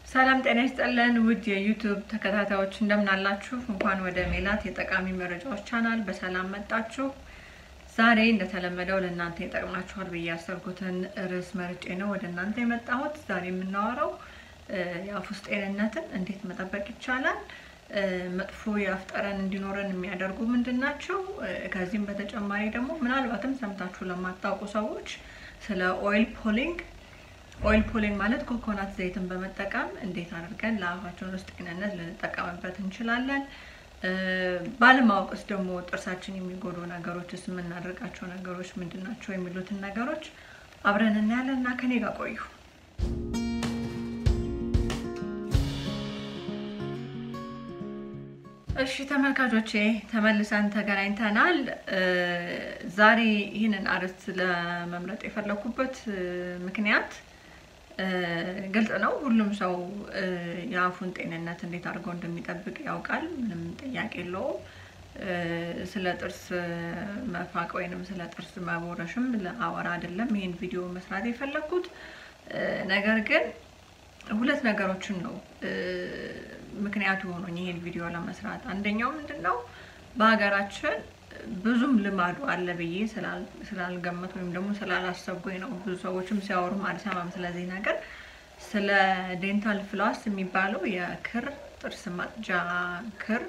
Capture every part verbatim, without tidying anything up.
ሰላም ጤና ይስጥልን ውድ የዩቲዩብ ተከታታዮች እንደምን አላችሁ? እንኳን ወደ ሜላት የጠቃሚ መረጃዎች ቻናል በሰላም መጣችሁ። ዛሬ እንደተለመደው ለእናንተ ይጠቅማችኋል ብዬ ያሰብኩትን ርዕስ መርጬ ነው ወደ እናንተ የመጣሁት። ዛሬ የምናወራው የአፍ ውስጥ ጤንነትን እንዴት መጠበቅ ይቻላል፣ መጥፎ የአፍ ጠረን እንዲኖረን የሚያደርጉ ምንድናቸው፣ ከዚህም በተጨማሪ ደግሞ ምናልባትም ሰምታችሁ ለማታውቁ ሰዎች ስለ ኦይል ፑሊንግ ኦይል ፑሊንግ ማለት ኮኮናት ዘይትን በመጠቀም እንዴት አድርገን ለአፋችን ውስጥ ጤንነት ልንጠቀምበት እንችላለን፣ ባለማወቅስ ደግሞ ጥርሳችን የሚጎዱ ነገሮችስ ምን እናደርጋቸው ነገሮች ምንድናቸው የሚሉትን ነገሮች አብረን እናያለንና ከኔ ጋር ቆዩ። እሺ ተመልካቾቼ ተመልሰን ተገናኝተናል። ዛሬ ይህንን አርዕስት ለመምረጥ የፈለኩበት ምክንያት ግልጽ ነው። ሁሉም ሰው የአፉን ጤንነት እንዴት አድርጎ እንደሚጠብቅ ያውቃል፣ ምንም ጥያቄ የለውም። ስለ ጥርስ መፋቅ ወይንም ስለ ጥርስ መቦረሽም ለአወራ አይደለም ይሄን ቪዲዮ መስራት የፈለኩት። ነገር ግን ሁለት ነገሮችን ነው ምክንያቱ ሆኖኝ ይሄን ቪዲዮ ለመስራት። አንደኛው ምንድነው በሀገራችን ብዙም ልማዱ አለ ብዬ ስላልገመት ወይም ደግሞ ስላላሰብኩኝ ነው። ብዙ ሰዎችም ሲያወሩ አልሰማም ስለዚህ ነገር። ስለ ዴንታል ፍሎስ የሚባለው የክር ጥርስ ማጽጃ ክር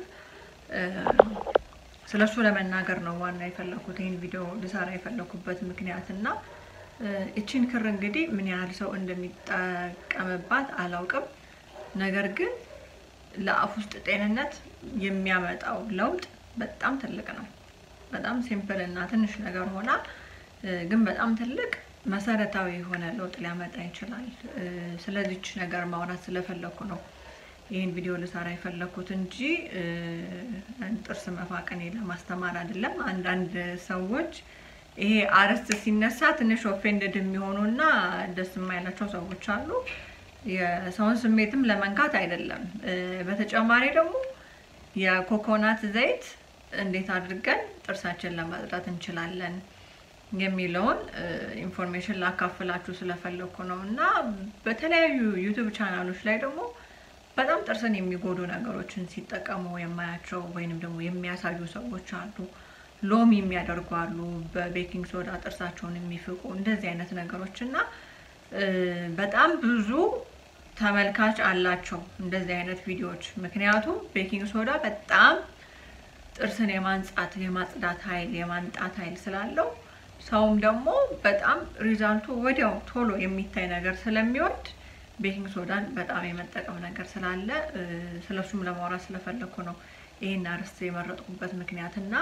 ስለሱ ለመናገር ነው ዋና የፈለኩት ይሄን ቪዲዮ ልሰራ የፈለኩበት ምክንያትና እቺን ክር እንግዲህ ምን ያህል ሰው እንደሚጠቀምባት አላውቅም። ነገር ግን ለአፍ ውስጥ ጤንነት የሚያመጣው ለውጥ በጣም ትልቅ ነው። በጣም ሲምፕል እና ትንሽ ነገር ሆና ግን በጣም ትልቅ መሰረታዊ የሆነ ለውጥ ሊያመጣ ይችላል። ስለዚህች ነገር ማውራት ስለፈለኩ ነው ይሄን ቪዲዮ ልሰራ የፈለኩት እንጂ ጥርስ መፋቅን ለማስተማር አይደለም። አንዳንድ ሰዎች ይሄ አርዕስት ሲነሳ ትንሽ ኦፌንድድ የሚሆኑና ደስ የማይላቸው ሰዎች አሉ። የሰውን ስሜትም ለመንካት አይደለም። በተጨማሪ ደግሞ የኮኮናት ዘይት እንዴት አድርገን ጥርሳችንን ለማጽዳት እንችላለን የሚለውን ኢንፎርሜሽን ላካፍላችሁ ስለፈለኩ ነውና በተለያዩ ዩቲዩብ ቻናሎች ላይ ደግሞ በጣም ጥርስን የሚጎዱ ነገሮችን ሲጠቀሙ የማያቸው ወይንም ደግሞ የሚያሳዩ ሰዎች አሉ። ሎሚ የሚያደርጉ አሉ፣ በቤኪንግ ሶዳ ጥርሳቸውን የሚፍቁ እንደዚህ አይነት ነገሮችና በጣም ብዙ ተመልካች አላቸው እንደዚህ አይነት ቪዲዮዎች። ምክንያቱም ቤኪንግ ሶዳ በጣም ጥርስን የማንጻት የማጽዳት ኃይል የማንጣት ኃይል ስላለው ሰውም ደግሞ በጣም ሪዛልቱ ወዲያው ቶሎ የሚታይ ነገር ስለሚወድ ቤኪንግ ሶዳን በጣም የመጠቀም ነገር ስላለ ስለሱም ለማውራት ስለፈለኩ ነው ይሄን አርዕስት የመረጥኩበት ምክንያትና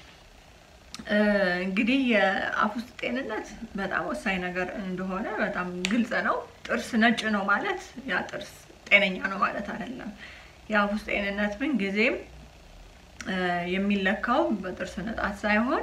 እንግዲህ የአፍ ውስጥ ጤንነት በጣም ወሳኝ ነገር እንደሆነ በጣም ግልጽ ነው። ጥርስ ነጭ ነው ማለት ያ ጥርስ ጤነኛ ነው ማለት አይደለም። የአፍ ውስጥ ጤንነት ምን ጊዜም የሚለካው በጥርስ ንጣት ሳይሆን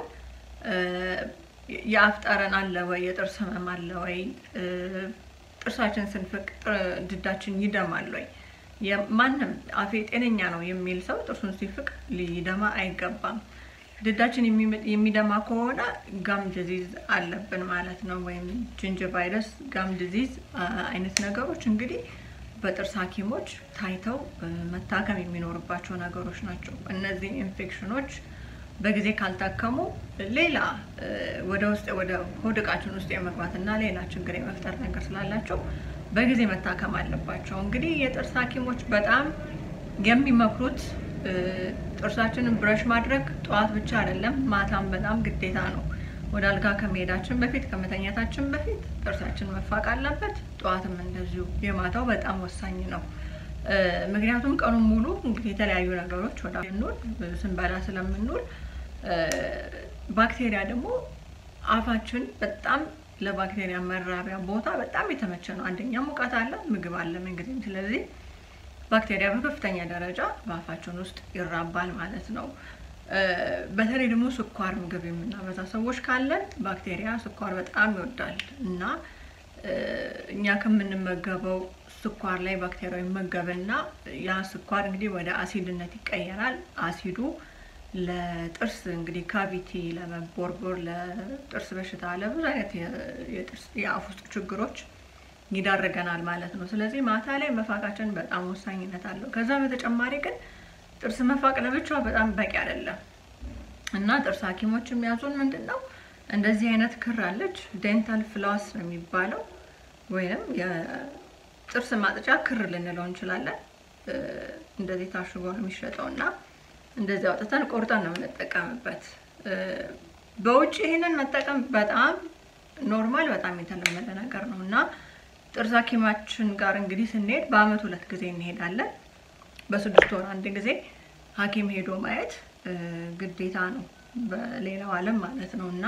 የአፍ ጠረን አለ ወይ፣ የጥርስ ህመም አለ ወይ፣ ጥርሳችን ስንፍቅ ድዳችን ይደማል ወይ። ማንም አፌ ጤነኛ ነው የሚል ሰው ጥርሱን ሲፍቅ ሊደማ አይገባም። ድዳችን የሚደማ ከሆነ ጋም ዲዚዝ አለብን ማለት ነው፣ ወይም ጂንጂቫይረስ ጋም ዲዚዝ አይነት ነገሮች እንግዲህ በጥርስ ሐኪሞች ታይተው መታከም የሚኖርባቸው ነገሮች ናቸው። እነዚህ ኢንፌክሽኖች በጊዜ ካልታከሙ ሌላ ወደ ውስጥ ወደ ሆድቃችን ውስጥ የመግባትና ሌላ ችግር የመፍጠር ነገር ስላላቸው በጊዜ መታከም አለባቸው። እንግዲህ የጥርስ ሐኪሞች በጣም የሚመክሩት ጥርሳችንን ብረሽ ማድረግ ጧት ብቻ አይደለም ማታም በጣም ግዴታ ነው። ወደ አልጋ ከመሄዳችን በፊት ከመተኛታችን በፊት ጥርሳችን መፋቅ አለበት። ጧትም እንደዚሁ የማታው በጣም ወሳኝ ነው። ምክንያቱም ቀኑን ሙሉ እንግዲህ የተለያዩ ነገሮች ወደ እንውል ስንበላ ስለምንውል ባክቴሪያ ደግሞ አፋችን በጣም ለባክቴሪያ መራቢያ ቦታ በጣም የተመቸ ነው። አንደኛ ሙቀት አለ፣ ምግብ አለ እንግዲህ ስለዚህ ባክቴሪያ በከፍተኛ ደረጃ በአፋችን ውስጥ ይራባል ማለት ነው። በተለይ ደግሞ ስኳር ምግብ የምናበዛ ሰዎች ካለን ባክቴሪያ ስኳር በጣም ይወዳል እና እኛ ከምንመገበው ስኳር ላይ ባክቴሪያው ይመገበና ያ ስኳር እንግዲህ ወደ አሲድነት ይቀየራል። አሲዱ ለጥርስ እንግዲህ ካቪቲ ለመቦርቦር ለጥርስ በሽታ ለብዙ አይነት የጥርስ የአፍ ውስጥ ችግሮች ይዳርገናል ማለት ነው ስለዚህ ማታ ላይ መፋቃችን በጣም ወሳኝነት አለው ከዛ በተጨማሪ ግን ጥርስ መፋቅ ለብቻው በጣም በቂ አይደለም እና ጥርስ ሐኪሞች የሚያዙን ምንድነው እንደዚህ አይነት ክር አለች ዴንታል ፍሎስ ነው የሚባለው ወይንም የጥርስ ማጥጫ ክር ልንለው እንችላለን እንደዚህ ታሽጎ ነው የሚሸጠውና እንደዚህ አውጥተን ቆርጠን ነው የምንጠቀምበት በውጭ ይሄንን መጠቀም በጣም ኖርማል በጣም የተለመደ ነገር ነውና ጥርስ ሐኪማችን ጋር እንግዲህ ስንሄድ በአመት ሁለት ጊዜ እንሄዳለን በስድስት ወር አንድ ጊዜ ሐኪም ሄዶ ማየት ግዴታ ነው በሌላው ዓለም ማለት ነውና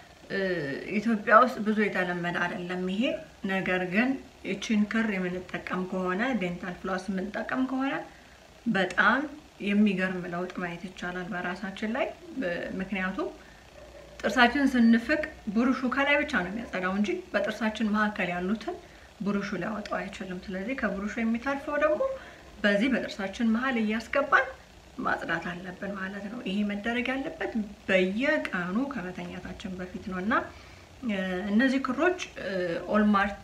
ኢትዮጵያ ውስጥ ብዙ የተለመደ አይደለም ይሄ ነገር ግን እቺን ክር የምንጠቀም ከሆነ ዴንታል ፍሎስ የምንጠቀም ከሆነ በጣም የሚገርም ለውጥ ማየት ይቻላል በራሳችን ላይ ምክንያቱም ጥርሳችን ስንፍቅ ብሩሹ ከላይ ብቻ ነው የሚያጸዳው እንጂ በጥርሳችን መካከል ያሉትን ብሩሹ ሊያወጣው አይችልም ስለዚህ ከብሩሹ የሚታርፈው ደግሞ በዚህ በጥርሳችን መሃል እያስገባን ማጽዳት አለብን ማለት ነው ይሄ መደረግ ያለበት በየቀኑ ከመተኛታችን በፊት ነውና እነዚህ ክሮች ኦልማርት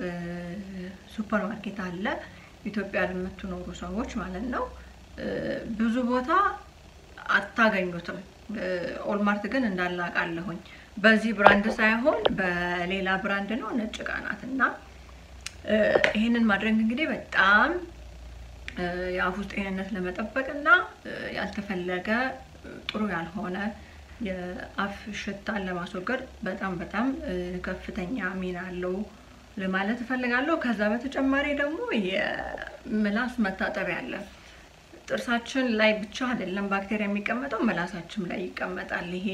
ሱፐርማርኬት አለ ኢትዮጵያ ለምትኖሩ ሰዎች ማለት ነው ብዙ ቦታ አታገኙትም ኦልማርት ግን እንዳላቃለሁኝ በዚህ ብራንድ ሳይሆን በሌላ ብራንድ ነው ነጭ ቃናትና ይሄንን ማድረግ እንግዲህ በጣም የአፍ ውስጥ ጤንነት ለመጠበቅና ያልተፈለገ ጥሩ ያልሆነ የአፍ ሽታን ለማስወገድ በጣም በጣም ከፍተኛ ሚና አለው ለማለት ፈልጋለሁ ከዛ በተጨማሪ ደግሞ የምላስ መታጠቢያ አለ ጥርሳችን ላይ ብቻ አይደለም ባክቴሪያ የሚቀመጠው ምላሳችን ላይ ይቀመጣል ይሄ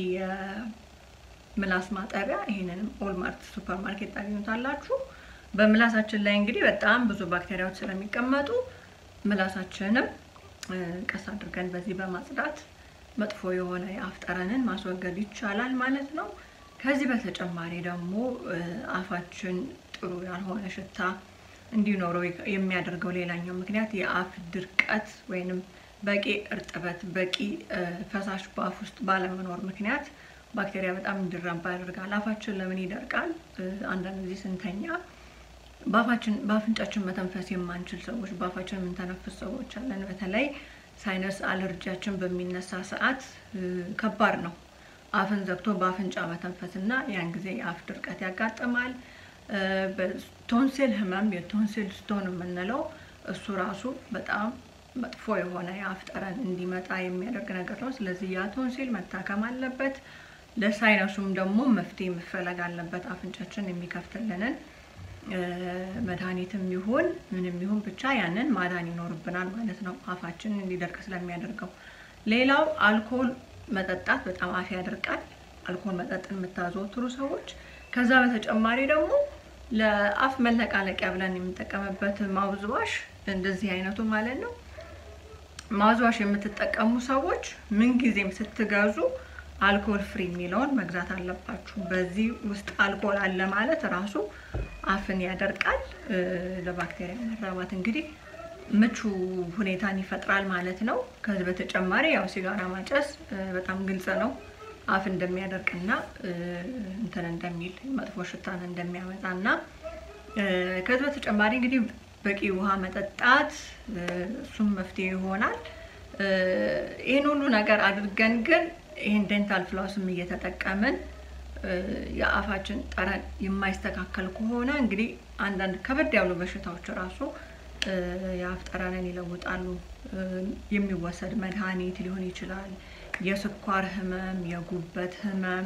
የምላስ ማጠቢያ ይሄንንም ኦልማርት ሱፐርማርኬት ታገኙታላችሁ በምላሳችን ላይ እንግዲህ በጣም ብዙ ባክቴሪያዎች ስለሚቀመጡ ምላሳችንን ቀስ አድርገን በዚህ በማጽዳት መጥፎ የሆነ የአፍ ጠረንን ማስወገድ ይቻላል ማለት ነው ከዚህ በተጨማሪ ደግሞ አፋችን ጥሩ ያልሆነ ሽታ እንዲኖረው የሚያደርገው ሌላኛው ምክንያት የአፍ ድርቀት ወይንም በቂ እርጥበት በቂ ፈሳሽ በአፍ ውስጥ ባለመኖር ምክንያት ባክቴሪያ በጣም እንዲራባ ያደርጋል አፋችን ለምን ይደርቃል አንዳንድ ጊዜ ስንተኛ ባፋችን ባፍንጫችን መተንፈስ የማንችል ሰዎች ባፋችን የምንተነፍስ ሰዎች አለን በተለይ ሳይነስ አለርጂያችን በሚነሳ ሰዓት ከባድ ነው አፍን ዘግቶ ባፍንጫ መተንፈስና ያን ጊዜ የአፍ ድርቀት ያጋጥማል በቶንሲል ህመም የቶንሲል ስቶን የምንለው እሱ ራሱ በጣም መጥፎ የሆነ የአፍ ጠረን እንዲመጣ የሚያደርግ ነገር ነው ስለዚህ ያ ቶንሲል መታከም አለበት ለሳይነሱም ደግሞ መፍትሄ መፈለግ አለበት አፍንጫችን የሚከፍትልንን መድኃኒትም ይሁን ምንም ይሁን ብቻ ያንን ማዳን ይኖርብናል ማለት ነው አፋችን እንዲደርቅ ስለሚያደርገው ሌላው አልኮል መጠጣት በጣም አፍ ያደርቃል አልኮል መጠጥን የምታዘወትሩ ሰዎች ከዛ በተጨማሪ ደግሞ ለአፍ መለቃለቂያ ብለን የምንጠቀምበት ማውዝዋሽ እንደዚህ አይነቱ ማለት ነው ማውዝዋሽ የምትጠቀሙ ሰዎች ምን ጊዜም ስትገዙ አልኮል ፍሪ የሚለውን መግዛት አለባችሁ በዚህ ውስጥ አልኮል አለ ማለት ራሱ አፍን ያደርቃል ለባክቴሪያ መራባት እንግዲህ ምቹ ሁኔታን ይፈጥራል ማለት ነው ከዚህ በተጨማሪ ያው ሲጋራ ማጨስ በጣም ግልጽ ነው አፍ እንደሚያደርቅና እንትን እንደሚል መጥፎ ሽታን እንደሚያመጣና ከዚህ በተጨማሪ እንግዲህ በቂ ውሃ መጠጣት እሱም መፍትሄ ይሆናል ይሄን ሁሉ ነገር አድርገን ግን ይሄን ዴንታል ፍሎስም እየተጠቀመን የአፋችን ጠረን የማይስተካከል ከሆነ እንግዲህ አንዳንድ ከበድ ያሉ በሽታዎች ራሱ የአፍ ጠረንን ይለውጣሉ የሚወሰድ መድኃኒት ሊሆን ይችላል የስኳር ህመም የጉበት ህመም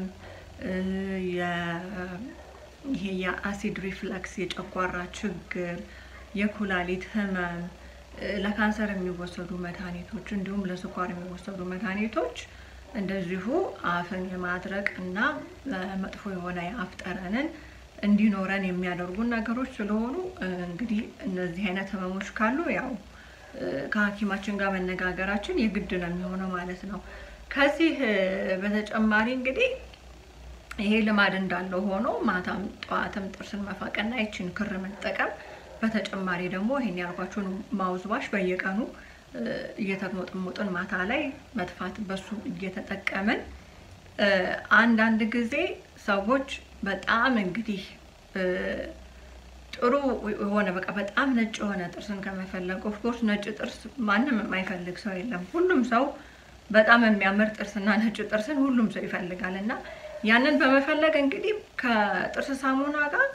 ይሄ የአሲድ ሪፍለክስ የጨጓራ ችግር የኩላሊት ህመም ለካንሰር የሚወሰዱ መድኃኒቶች እንዲሁም ለስኳር የሚወሰዱ መድኃኒቶች እንደዚሁ አፍን የማድረቅ እና መጥፎ የሆነ የአፍ ጠረንን እንዲኖረን የሚያደርጉ ነገሮች ስለሆኑ እንግዲህ እነዚህ አይነት ህመሞች ካሉ ያው ከሐኪማችን ጋር መነጋገራችን የግድ ነው የሚሆነው ማለት ነው ከዚህ በተጨማሪ እንግዲህ ይሄ ልማድ እንዳለው ሆኖ ማታም ጧትም ጥርስን መፋቅና እቺን ክር መጠቀም በተጨማሪ ደግሞ ይሄን ያልኳችሁን ማውዝዋሽ በየቀኑ እየተሞጥሞጥን ማታ ላይ መጥፋት በሱ እየተጠቀመን አንድ አንድ ጊዜ ሰዎች በጣም እንግዲህ ጥሩ ሆነ በቃ በጣም ነጭ ሆነ ጥርስን ከመፈለግ ኦፍ ኮርስ ነጭ ጥርስ ማንንም የማይፈልግ ሰው የለም ሁሉም ሰው በጣም የሚያምር ጥርስና ነጭ ጥርስን ሁሉም ሰው ይፈልጋልና ያንን በመፈለግ እንግዲህ ከጥርስ ሳሙና ጋር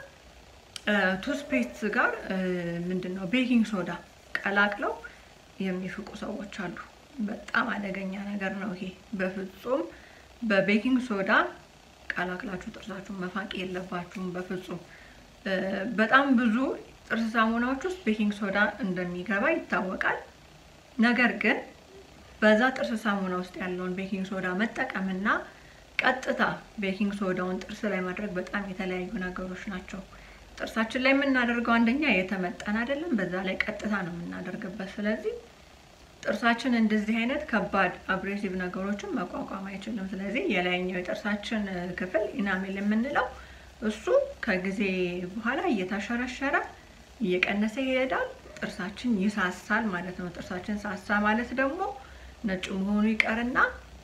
ቱስፔስት ጋር ምንድነው ቤኪንግ ሶዳ ቀላቅለው የሚፍቁ ሰዎች አሉ በጣም አደገኛ ነገር ነው ይሄ በፍጹም በቤኪንግ ሶዳ ቀላቅላችሁ ጥርሳችሁን መፋቅ የለባችሁም በፍጹም በጣም ብዙ ጥርስ ሳሙናዎች ውስጥ ቤኪንግ ሶዳ እንደሚገባ ይታወቃል ነገር ግን በዛ ጥርስ ሳሙና ውስጥ ያለውን ቤኪንግ ሶዳ መጠቀምና ቀጥታ ቤኪንግ ሶዳውን ጥርስ ላይ ማድረግ በጣም የተለያዩ ነገሮች ናቸው ጥርሳችን ላይ የምናደርገው አንደኛ የተመጠነ አይደለም በዛ ላይ ቀጥታ ነው የምናደርግበት ስለዚህ ጥርሳችን እንደዚህ አይነት ከባድ አብሬሲቭ ነገሮችን መቋቋም አይችልም ስለዚህ የላይኛው የጥርሳችን ክፍል ኢናሜል የምንለው እሱ ከጊዜ በኋላ እየተሸረሸረ እየቀነሰ ይሄዳል ጥርሳችን ይሳሳል ማለት ነው ጥርሳችን ሳሳ ማለት ደግሞ ነጭ መሆኑ ይቀርና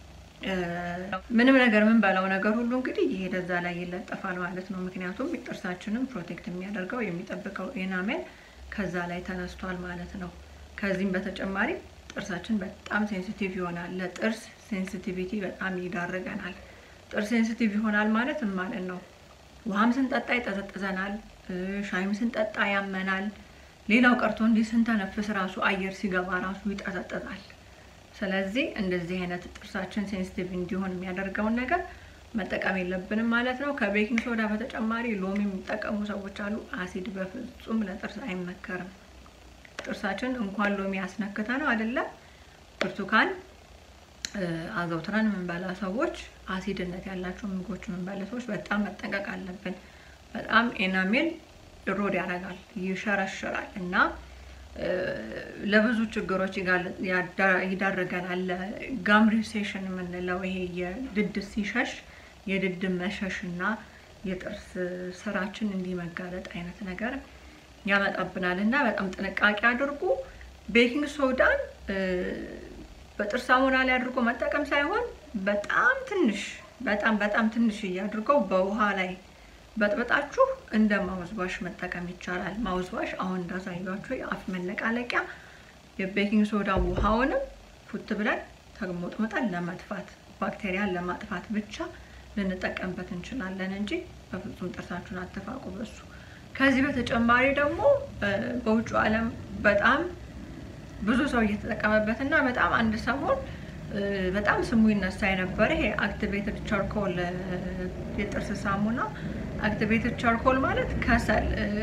ምንም ነገር ምን ባለው ነገር ሁሉ እንግዲህ ይሄ ደዛ ላይ ይለጠፋል ማለት ነው ምክንያቱም ጥርሳችንን ፕሮቴክት የሚያደርገው የሚጠብቀው ኢናሜል ከዛ ላይ ተነስቷል ማለት ነው ከዚህም በተጨማሪ ጥርሳችን በጣም ሴንሲቲቭ ይሆናል ለጥርስ ሴንሲቲቪቲ በጣም ይዳርገናል ጥርስ ሴንሲቲቭ ይሆናል ማለት ምን ማለት ነው ውሃም ስንጠጣ ይጠዘጥዘናል ሻይም ስንጠጣ ያመናል ሌላው ቀርቶ እንዲህ ስንተነፍስ ራሱ አየር ሲገባ ራሱ ይጠዘጥዛል ስለዚህ እንደዚህ አይነት ጥርሳችን ሴንሲቲቭ እንዲሆን የሚያደርገው ነገር መጠቀም የለብንም ማለት ነው ከቤኪንግ ሶዳ በተጨማሪ ሎሚ የሚጠቀሙ ሰዎች አሉ አሲድ በፍጹም ለጥርስ አይመከርም ጥርሳችን እንኳን ሎሚ ያስነክተ ነው አይደለ ብርቱካን አዘውትረን የምንበላ ሰዎች አሲድነት ያላቸው ምግቦች የምንበላ ሰዎች በጣም መጠንቀቅ አለብን በጣም ኢናሜል ሮድ ያደርጋል ይሸረሽራል እና ለብዙ ችግሮች ይዳረገናል ጋም ሪሴሽን የምንለው ይሄ የድድ ሲሸሽ የድድ መሸሽና የጥርስ ስራችን እንዲመጋለጥ አይነት ነገር ያመጣብናልና በጣም ጥንቃቄ አድርጉ ቤኪንግ ሶዳን በጥርስ ሳሙና ላይ አድርጎ መጠቀም ሳይሆን በጣም ትንሽ በጣም በጣም ትንሽ ያድርገው በውሃ ላይ በጥብጣችሁ እንደ ማውዝዋሽ መጠቀም ይቻላል ማውዝዋሽ አሁን እንዳሳያችሁ የአፍ መለቃለቂያ የቤኪንግ ሶዳ ውሃውንም ፉት ብለን ተግሞጥመጣን ለማጥፋት ባክቴሪያን ለማጥፋት ብቻ ልንጠቀምበት እንችላለን እንጂ በፍጹም ጥርሳችሁን አትፋቁ በሱ ከዚህ በተጨማሪ ደግሞ በውጭ ዓለም በጣም ብዙ ሰው እየተጠቀመበትና በጣም አንድ ሰሞን በጣም ስሙ ይነሳ የነበረ ይሄ አክቲቬትድ ቻርኮል የጥርስ ሳሙና አክቲቬትድ ቻርኮል ማለት ከሰል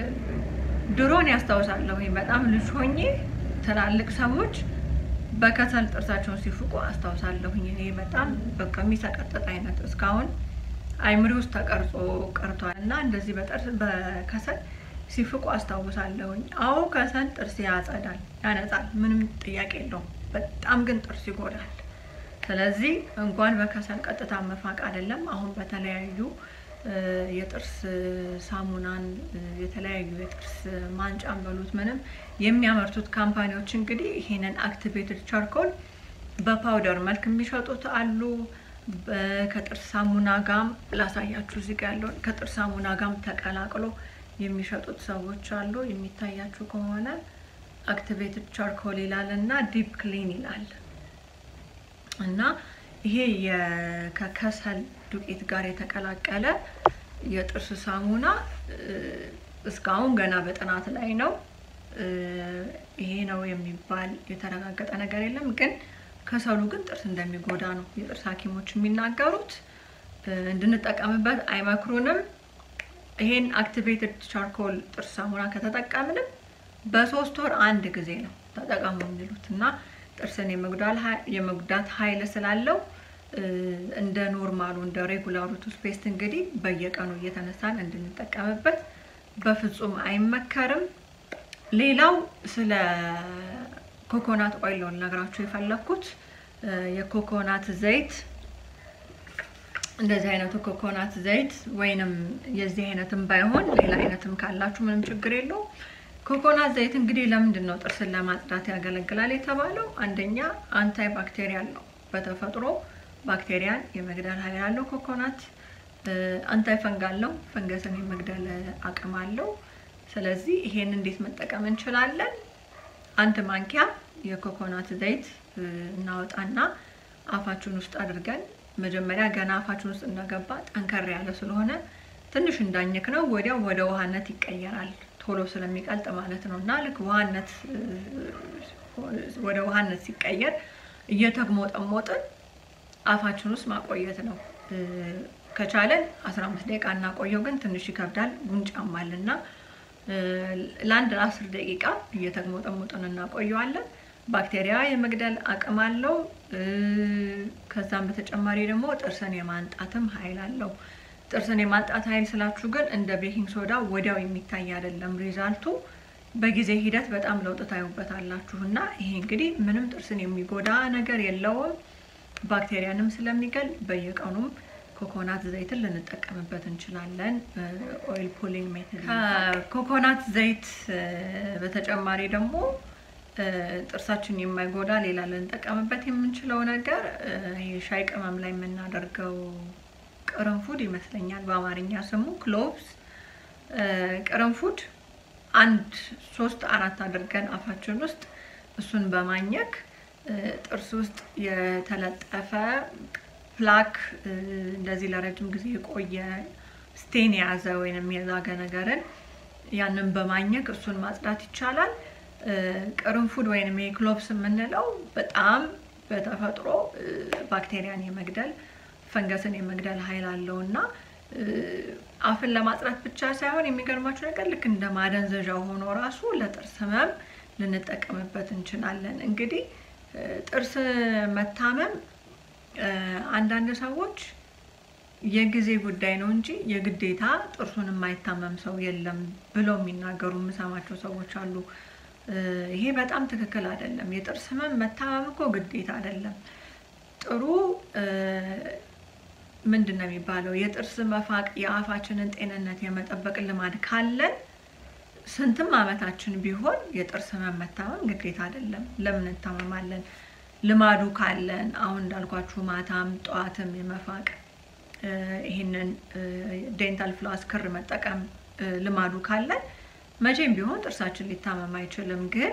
ድሮን ያስታውሳለሁ በጣም ልጅ ሆኜ ትላልቅ ሰዎች በከሰል ጥርሳቸውን ሲፍቁ አስታውሳለሁ እኔ በጣም በቃ የሚሰቀጥጥ አይነት እስካሁን አይምሪ ውስጥ ተቀርጾ ቀርቷልና እንደዚህ በጥርስ በከሰል ሲፍቁ አስታውሳለሁ አው ከሰል ጥርስ ያጸዳል ያነጻል ምንም ጥያቄ የለውም በጣም ግን ጥርስ ይጎዳል ስለዚህ እንኳን በከሰል ቀጥታ መፋቅ አይደለም አሁን በተለያዩ የጥርስ ሳሙናን የተለያዩ የጥርስ ማንጫን በሉት ምንም የሚያመርቱት ካምፓኒዎች እንግዲህ ይሄንን አክቲቬትድ ቻርኮል በፓውደር መልክ የሚሸጡት አሉ ከጥርስ ሳሙና ጋር ላሳያችሁ እዚህ ጋር ያለው ከጥርስ ሳሙና ጋር ተቀላቅሎ የሚሸጡት ሰዎች አሉ የሚታያችሁ ከሆነ አክቲቬትድ ቻርኮል ይላልና ዲፕ ክሊን ይላል እና ይሄ የከከሰል ዱቄት ጋር የተቀላቀለ የጥርስ ሳሙና እስካሁን ገና በጥናት ላይ ነው ይሄ ነው የሚባል የተረጋገጠ ነገር የለም ግን ከሰሉ ግን ጥርስ እንደሚጎዳ ነው የጥርስ ሐኪሞች የሚናገሩት እንድንጠቀምበት አይመክሩንም ይሄን አክቲቬትድ ቻርኮል ጥርስ ሳሙና ከተጠቀምን በሶስት ወር አንድ ጊዜ ነው ተጠቀሙ የሚሉትና ጥርስን የመጉዳት የመጉዳት ኃይል ስላለው እንደ ኖርማሉ እንደ ሬጉላሩ ቱስፔስት እንግዲህ በየቀኑ እየተነሳን እንድንጠቀምበት በፍጹም አይመከርም ሌላው ስለ ኮኮናት ኦይል ነው ነግራችሁ የፈለኩት የኮኮናት ዘይት እንደዚህ አይነቱ ኮኮናት ዘይት ወይንም የዚህ አይነትም ባይሆን ሌላ አይነትም ካላችሁ ምንም ችግር የለው ኮኮናት ዘይት እንግዲህ ለምንድን ነው ጥርስን ለማጽዳት ያገለግላል የተባለው አንደኛ አንታይ ባክቴሪያል ነው በተፈጥሮ ባክቴሪያን የመግደል ኃይል አለው ኮኮናት አንታይ ፈንጋል ነው ፈንገስን የመግደል አቅም አለው ስለዚህ ይሄን እንዴት መጠቀም እንችላለን? አንድ ማንኪያ የኮኮናት ዘይት እናወጣና አፋችን ውስጥ አድርገን መጀመሪያ ገና አፋችን ውስጥ እንደገባ ጠንከር ያለ ስለሆነ ትንሽ እንዳኘክ ነው ወዲያው ወደ ውሃነት ይቀየራል ቶሎ ስለሚቀልጥ ማለት ነውና ልክ ውሃነት ወደ ውሃነት ሲቀየር እየተግሞጠሞጥን አፋችን ውስጥ ማቆየት ነው። ከቻለን አስራ አምስት ደቂቃ እናቆየው ግን ትንሽ ይከብዳል ጉንጫማልና ለአንድ አስር ደቂቃ እየተግሞጠሞጥን እናቆየዋለን። ባክቴሪያ የመግደል አቅም አለው። ከዛም በተጨማሪ ደግሞ ጥርስን የማንጣትም ኃይል አለው። ጥርስን የማንጣት ኃይል ስላችሁ ግን እንደ ቤኪንግ ሶዳ ወዲያው የሚታይ አይደለም ሪዛልቱ በጊዜ ሂደት በጣም ለውጥ ታዩበታላችሁና ይሄ እንግዲህ ምንም ጥርስን የሚጎዳ ነገር የለውም። ባክቴሪያንም ስለሚገል በየቀኑም ኮኮናት ዘይትን ልንጠቀምበት እንችላለን። ኦይል ፑሊንግ ሜተድ ኮኮናት ዘይት በተጨማሪ ደግሞ ጥርሳችን የማይጎዳ ሌላ ልንጠቀምበት የምንችለው ነገር ይሄ ሻይ ቅመም ላይ የምናደርገው ቅርንፉድ ይመስለኛል በአማርኛ ስሙ ክሎቭስ። ቅርንፉድ አንድ ሶስት አራት አድርገን አፋችን ውስጥ እሱን በማኘክ ጥርስ ውስጥ የተለጠፈ ፕላክ እንደዚህ ለረጅም ጊዜ የቆየ ስቴን ያዘ ወይንም የዛገ ነገርን ያንን በማኘክ እሱን ማጽዳት ይቻላል። ቅርንፉድ ወይንም ክሎቭስ የምንለው በጣም በተፈጥሮ ባክቴሪያን የመግደል ፈንገስን የመግደል ኃይል አለውና አፍን ለማጽዳት ብቻ ሳይሆን የሚገርማችሁ ነገር ልክ እንደ ማደንዘዣው ሆኖ ራሱ ለጥርስ ህመም ልንጠቀምበት እንችላለን። እንግዲህ ጥርስ መታመም አንዳንድ ሰዎች የጊዜ ጉዳይ ነው እንጂ የግዴታ ጥርሱን የማይታመም ሰው የለም ብለው የሚናገሩ የምሰማቸው ሰዎች አሉ። ይሄ በጣም ትክክል አይደለም። የጥርስ ህመም መታመም እኮ ግዴታ አይደለም። ጥሩ ምንድነው የሚባለው የጥርስ መፋቅ የአፋችንን ጤንነት የመጠበቅ ልማድ ካለን ስንትም አመታችን ቢሆን የጥርስ ህመም መታመም ግዴታ አይደለም። ለምን እንታመማለን? ልማዱ ካለን አሁን እንዳልኳችሁ ማታም ጧትም የመፋቅ ይሄንን ዴንታል ፍሎስ ክር መጠቀም ልማዱ ካለን መቼም ቢሆን ጥርሳችን ሊታመም አይችልም። ግን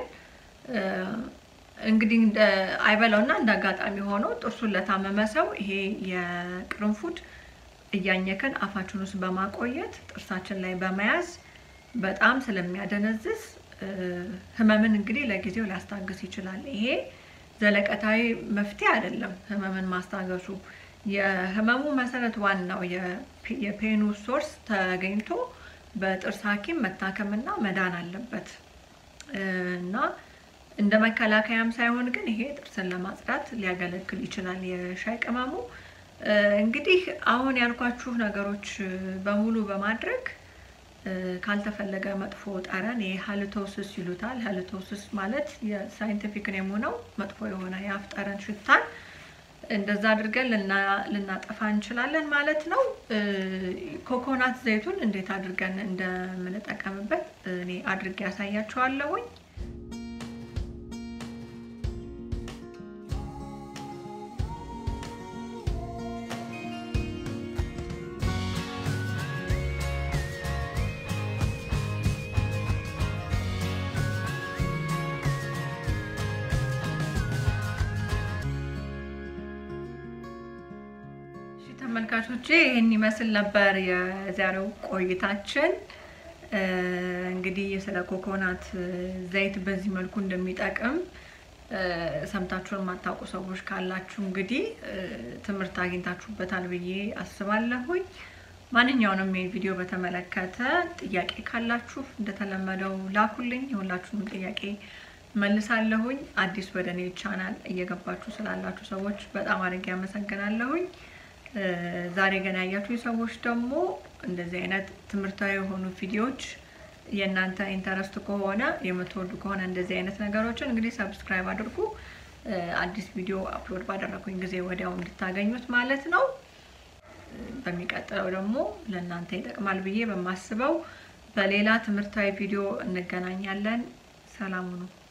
እንግዲህ እንደ አይበለውና እንዳጋጣሚ ሆኖ ጥርሱን ለታመመ ሰው ይሄ የቅርንፉድ እያኘከን አፋችን ውስጥ በማቆየት ጥርሳችን ላይ በመያዝ በጣም ስለሚያደነዝዝ ህመምን እንግዲህ ለጊዜው ሊያስታግስ ይችላል። ይሄ ዘለቀታዊ መፍትሄ አይደለም። ህመምን ማስታገሱ የህመሙ መሰረት ዋናው የፔኑ ሶርስ ተገኝቶ በጥርስ ሐኪም መታከምና መዳን አለበት እና እንደ መከላከያም ሳይሆን ግን ይሄ ጥርስን ለማጽዳት ሊያገለግል ይችላል የሻይ ቅመሙ። እንግዲህ አሁን ያልኳችሁ ነገሮች በሙሉ በማድረግ ካልተፈለገ መጥፎ ጠረን የሃልቶሲስ ይሉታል። ሃልቶሲስ ማለት የሳይንቲፊክ ኔሙ ነው። መጥፎ የሆነ የአፍ ጠረን ሽታን እንደዛ አድርገን ልናጠፋ እንችላለን ማለት ነው። ኮኮናት ዘይቱን እንዴት አድርገን እንደምንጠቀምበት እኔ አድርጌ ያሳያችኋለሁኝ። ተመልካቾቼ ይሄን ይመስል ነበር የዛሬው ቆይታችን። እንግዲህ ስለ ኮኮናት ዘይት በዚህ መልኩ እንደሚጠቅም ሰምታችሁ የማታውቁ ሰዎች ካላችሁ እንግዲህ ትምህርት አግኝታችሁበታል ብዬ አስባለሁኝ። ማንኛውንም ቪዲዮ በተመለከተ ጥያቄ ካላችሁ እንደተለመደው ላኩልኝ። የሁላችሁንም ጥያቄ መልሳለሁኝ። አዲስ ወደኔ ቻናል እየገባችሁ ስላላችሁ ሰዎች በጣም አድርጌ አመሰግናለሁኝ። ዛሬ ገና ያያችሁ ሰዎች ደግሞ እንደዚህ አይነት ትምህርታዊ የሆኑ ቪዲዮዎች የእናንተ ኢንተረስት ከሆነ የምትወዱ ከሆነ እንደዚህ አይነት ነገሮችን እንግዲህ ሰብስክራይብ አድርጉ። አዲስ ቪዲዮ አፕሎድ ባደረኩኝ ጊዜ ወዲያው እንድታገኙት ማለት ነው። በሚቀጥለው ደግሞ ለእናንተ ይጠቅማል ብዬ በማስበው በሌላ ትምህርታዊ ቪዲዮ እንገናኛለን። ሰላም ሁኑ።